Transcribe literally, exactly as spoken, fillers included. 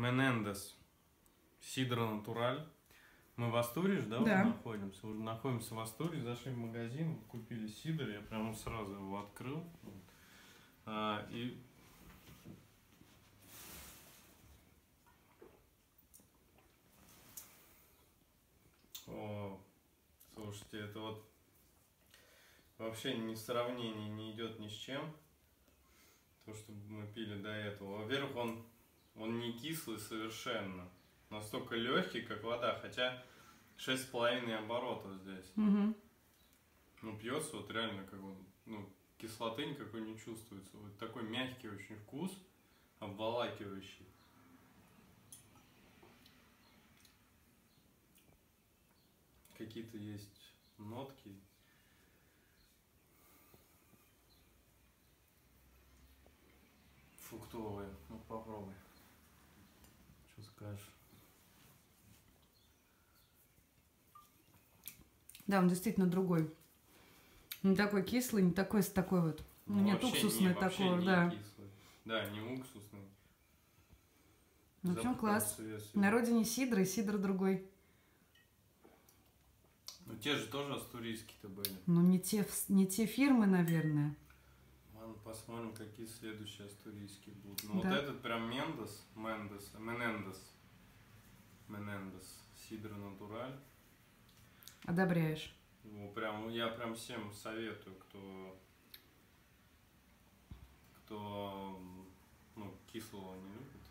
Менендес. Сидра Натураль. Мы в Астурии, да, Да. уже находимся? Уже находимся в Астурии, зашли в магазин, купили сидр, я прямо сразу его открыл. А, и... О, слушайте, это вот вообще ни сравнение не идет ни с чем. То, что мы пили до этого. Во-первых, он, он не кислый совершенно. Настолько легкий, как вода, хотя шесть с половиной оборотов здесь. Угу. Ну, пьется вот реально, как он, ну, кислоты никакой не чувствуется. Вот такой мягкий очень вкус, обволакивающий. Какие-то есть нотки. Фруктовые. Ну, попробуй. Что скажешь? Да, он действительно другой. Не такой кислый, не такой с такой вот. Ну, нет, уксусный не, такой, не да. Кислый. Да, не уксусный. Ну, в общем, класс. На родине сидр и сидр другой. Ну, те же тоже астурийские-то были. Ну, не те, не те фирмы, наверное. Ладно, посмотрим, какие следующие астурийские будут. Ну, да. Вот этот прям Мендес, Мендес, Менендес. Менендес. Сидра Натураль. Одобряешь. Его прям, я прям всем советую, кто, кто ну, кислого не любит.